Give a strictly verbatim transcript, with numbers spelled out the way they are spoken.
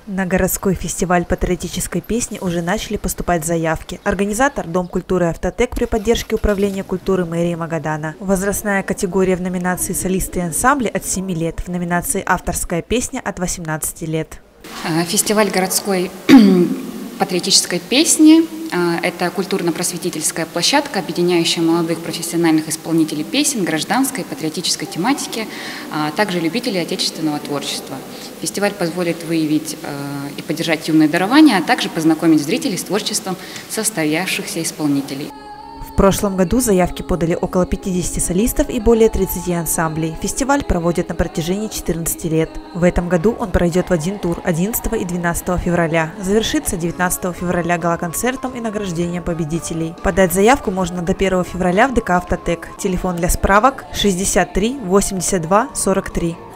На городской фестиваль патриотической песни уже начали поступать заявки. Организатор – Дом культуры «Автотек» при поддержке Управления культуры мэрии Магадана. Возрастная категория в номинации «Солисты и ансамбли» от семи лет, в номинации «Авторская песня» от восемнадцати лет. Фестиваль городской патриотической песни – это культурно-просветительская площадка, объединяющая молодых профессиональных исполнителей песен, гражданской и патриотической тематики, а также любителей отечественного творчества. Фестиваль позволит выявить и поддержать юные дарования, а также познакомить зрителей с творчеством состоявшихся исполнителей. В прошлом году заявки подали около пятидесяти солистов и более тридцати ансамблей. Фестиваль проводят на протяжении четырнадцати лет. В этом году он пройдет в один тур одиннадцатого и двенадцатого февраля. Завершится девятнадцатого февраля гала-концертом и награждением победителей. Подать заявку можно до первого февраля в ДК «Автотек». Телефон для справок шестьдесят три восемьдесят два сорок три.